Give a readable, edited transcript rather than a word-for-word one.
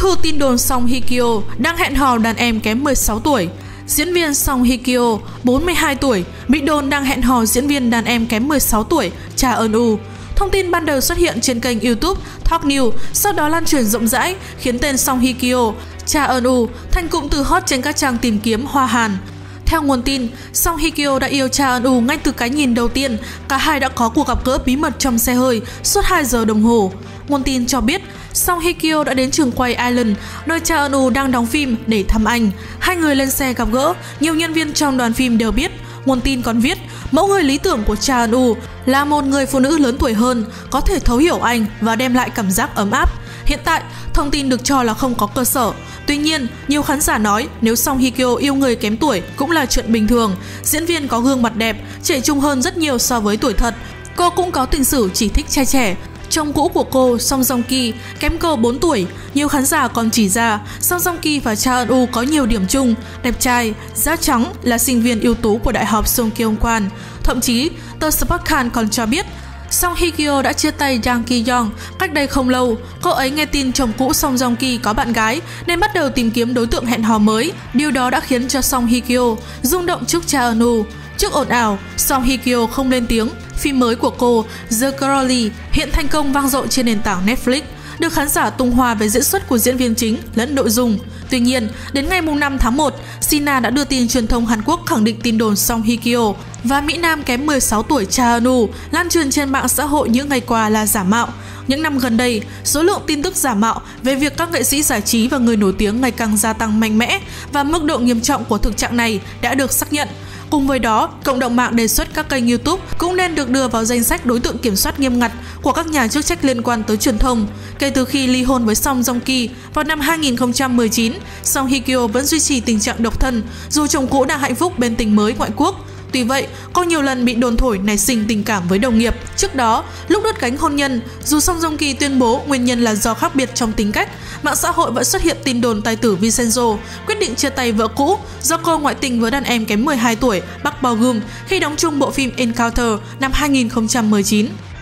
hư tin đồn Song Hye Kyo đang hẹn hò đàn em kém 16 tuổi. Diễn viên Song Hye Kyo, 42 tuổi, bị đồn đang hẹn hò diễn viên đàn em kém 16 tuổi, Cha Eun-woo. Thông tin ban đầu xuất hiện trên kênh YouTube Talk News, sau đó lan truyền rộng rãi, khiến tên Song Hye Kyo, Cha Eun-woo thành cụm từ hot trên các trang tìm kiếm Hoa Hàn. Theo nguồn tin, Song Hye Kyo đã yêu Cha Eun-woo ngay từ cái nhìn đầu tiên. Cả hai đã có cuộc gặp gỡ bí mật trong xe hơi suốt 2 giờ đồng hồ. Nguồn tin cho biết, Song Hye Kyo đã đến trường quay Island, nơi Cha Eun-woo đang đóng phim để thăm anh. Hai người lên xe gặp gỡ, nhiều nhân viên trong đoàn phim đều biết. Nguồn tin còn viết, mẫu người lý tưởng của Cha Eun-woo là một người phụ nữ lớn tuổi hơn, có thể thấu hiểu anh và đem lại cảm giác ấm áp. Hiện tại, thông tin được cho là không có cơ sở. Tuy nhiên, nhiều khán giả nói nếu Song Hye Kyo yêu người kém tuổi cũng là chuyện bình thường. Diễn viên có gương mặt đẹp, trẻ trung hơn rất nhiều so với tuổi thật. Cô cũng có tình sử chỉ thích trai trẻ. Chồng cũ của cô, Song Joong Ki, kém cô 4 tuổi. Nhiều khán giả còn chỉ ra Song Joong Ki và Cha Eun-woo có nhiều điểm chung: đẹp trai, da trắng, là sinh viên ưu tú của Đại học Sungkyunkwan. Thậm chí, tờ Sportcan còn cho biết Song Hye Kyo đã chia tay Jang Ki Young cách đây không lâu. Cô ấy nghe tin chồng cũ Song Joong Ki có bạn gái nên bắt đầu tìm kiếm đối tượng hẹn hò mới. Điều đó đã khiến cho Song Hye Kyo rung động trước Cha Eun-woo. Trước ồn ào, Song Hye Kyo không lên tiếng. Phim mới của cô, The Crowley, hiện thành công vang dội trên nền tảng Netflix, được khán giả tung hoa về diễn xuất của diễn viên chính lẫn nội dung. Tuy nhiên, đến ngày 5 tháng 1, Sina đã đưa tin truyền thông Hàn Quốc khẳng định tin đồn Song Hye Kyo và Mỹ Nam kém 16 tuổi Cha Eun-woo lan truyền trên mạng xã hội những ngày qua là giả mạo. Những năm gần đây, số lượng tin tức giả mạo về việc các nghệ sĩ giải trí và người nổi tiếng ngày càng gia tăng mạnh mẽ và mức độ nghiêm trọng của thực trạng này đã được xác nhận. Cùng với đó, cộng đồng mạng đề xuất các kênh YouTube cũng nên được đưa vào danh sách đối tượng kiểm soát nghiêm ngặt của các nhà chức trách liên quan tới truyền thông. Kể từ khi ly hôn với Song Joong Ki vào năm 2019, Song Hye Kyo vẫn duy trì tình trạng độc thân dù chồng cũ đang hạnh phúc bên tình mới ngoại quốc. Tuy vậy, cô nhiều lần bị đồn thổi nảy sinh tình cảm với đồng nghiệp. Trước đó, lúc đứt gánh hôn nhân, dù Song Joong Ki tuyên bố nguyên nhân là do khác biệt trong tính cách, mạng xã hội vẫn xuất hiện tin đồn tài tử Vincenzo quyết định chia tay vợ cũ do cô ngoại tình với đàn em kém 12 tuổi Park Bo Gum khi đóng chung bộ phim Encounter năm 2019.